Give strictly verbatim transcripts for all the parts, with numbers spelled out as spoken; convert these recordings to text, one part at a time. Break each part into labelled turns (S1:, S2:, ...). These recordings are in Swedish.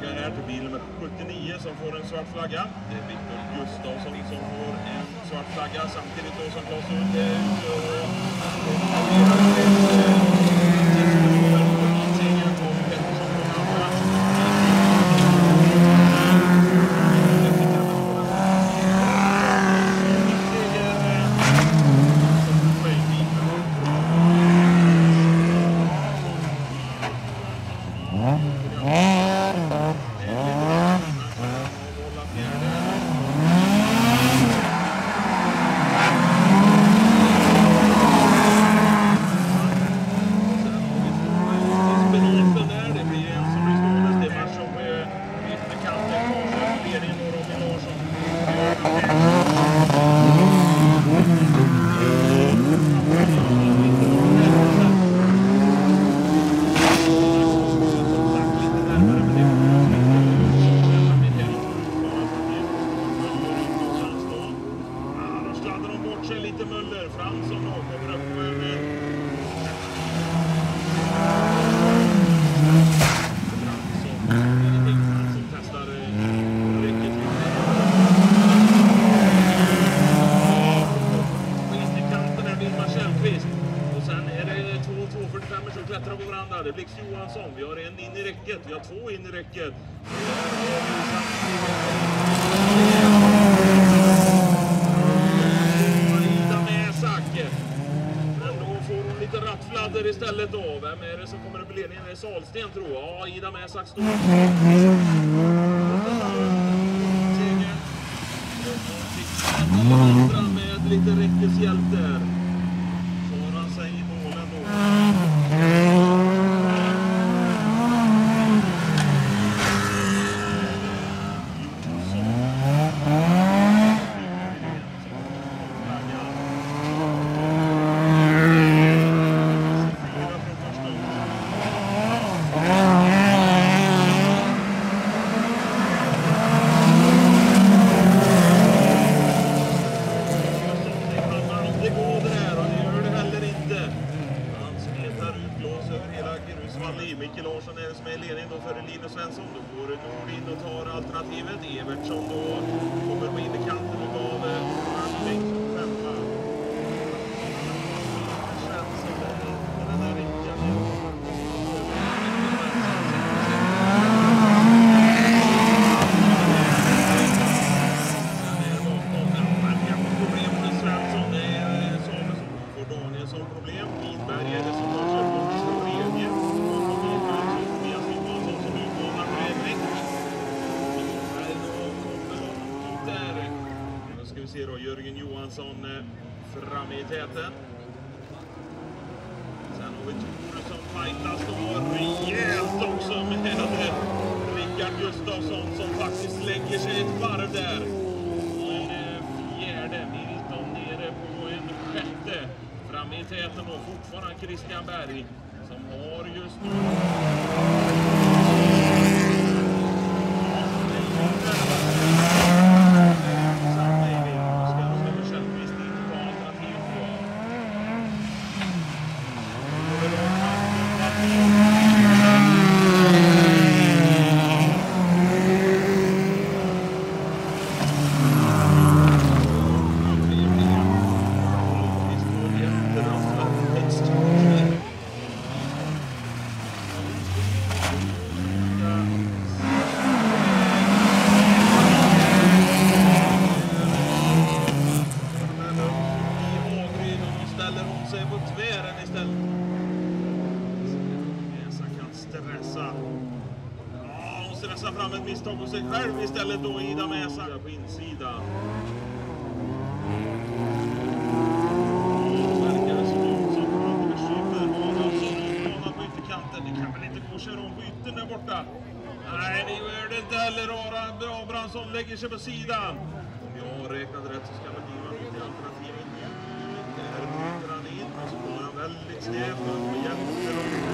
S1: tillbaka här till bil nummer sjuttionio som får en svart flagga. Det är Viktor Gustafsson som får en svart flagga samtidigt då som Claes Lund är ute och segern på Pettersson på den andra. Det blir Johansson, vi har en in i räcket, vi har två in i räcket. Ida Mäsak. Men då får hon lite rattfladder istället då. Vem är det som kommer att bli ledningen? Det är Salsten tror jag. Ja, Ida Mäsak står. Seger. Med lite räckeshjälp där. Får han sig i målen då. Micke Larsson är det som är ledning då för Linus Svensson. Då går Nord in och tar alternativet. Evertsson då kommer på innerkanten och gav längst på femma. Svensson, den där riktiga problem med Svensson. Det är Samuelsson får Danielsson problem. Winberg är det som har kört bort tredje. Nu ser då Jörgen Johansson fram i täten. Sen har vi Tore som fightas då rejält också med Rickard Gustafsson som faktiskt lägger sig ett varv där. I det fjärde, Milton nere på en sjätte. Fram i täten och fortfarande Christian Berg som har just nu stressa fram ett misstag på sig själv istället då Ida Mäsak på insidan. Verkar det som ut som kommer att skjuta banan på ytterkanten. Det kan väl inte gå att köra om på yttern där borta. Nej, det gör det inte heller. Bra Bransson lägger sig på sidan. Om jag räknat rätt så ska det bli lite alternativ. Där bryter han in och så går han väldigt snävt och hjälper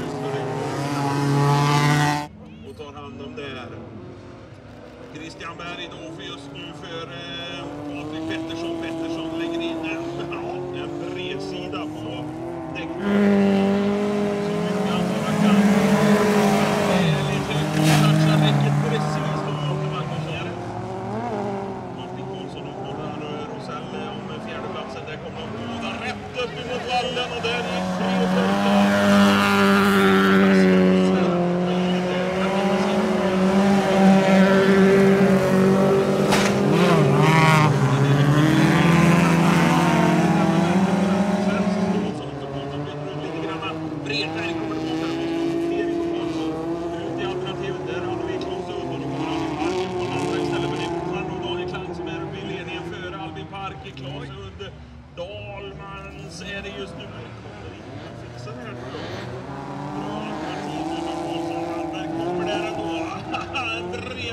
S1: och tar hand om det här. Christian Berg då för just nu för eh, Patrik Pettersson. Pettersson lägger in en, ja, en bred sida på däcken. Så mycket han bara kan. Det är lite högt. Touchar räcket precis.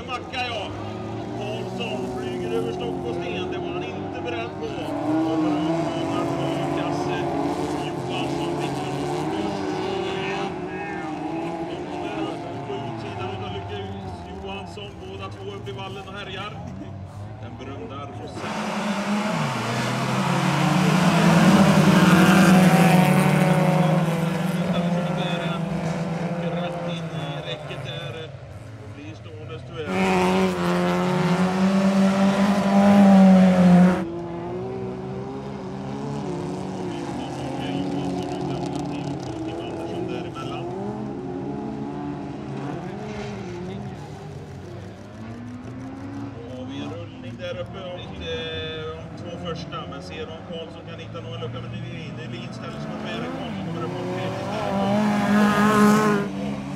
S1: macka, ja. Karlsson flyger över stock och sten. Det var han inte beredd på. Kommer utmanar från Kasse. Johansson fick på utsidan av Lyckas Johansson. Båda två upp i vallen och härjar. Den berömda Rosen. Där uppe om, eh, om två första, men ser om Karlsson kan hitta någon lucka, men det är Lin ställer som ett mer Karlsson kommer upp på tredje istället.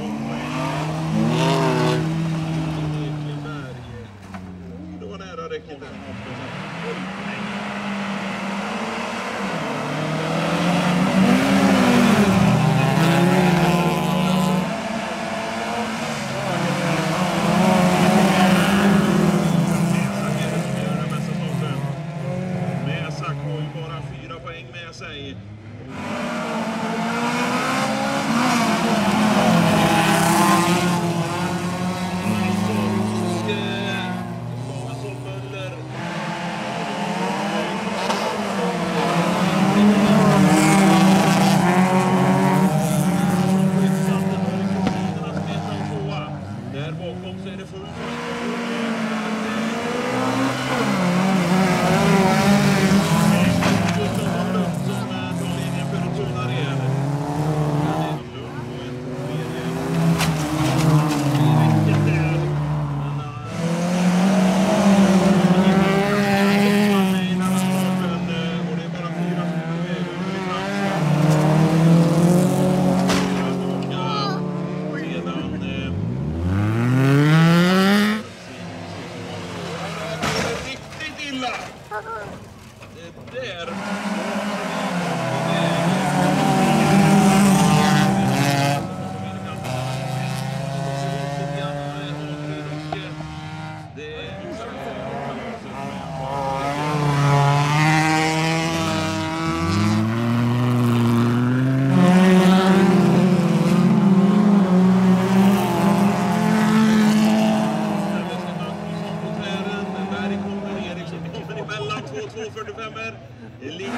S1: Det var nära räcket där. Sig. Där bakom så är det fullt. Det där. två fyrtiofem är lite.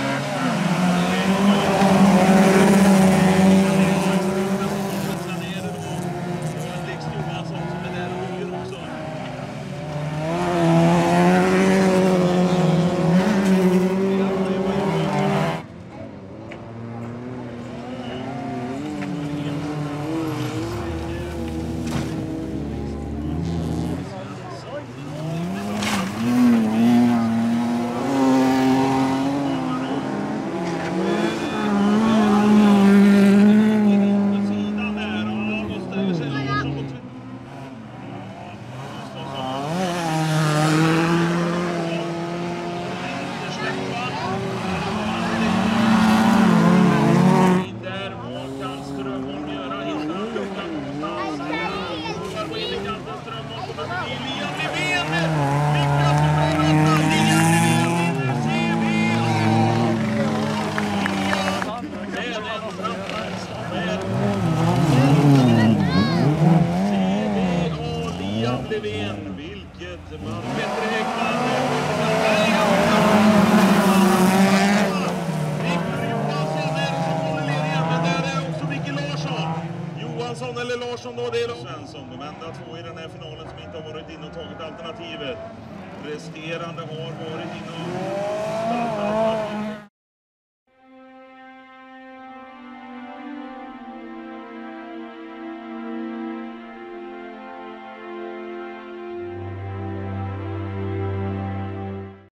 S1: Levén, vilket man Petter Häggman Viktor Johansson är det som håller ledningen, men där är också Micke Larsson. Johansson eller Larsson då, det är Svensson. De enda två i den här finalen som inte har varit inne och tagit alternativet. Resterande har varit inne och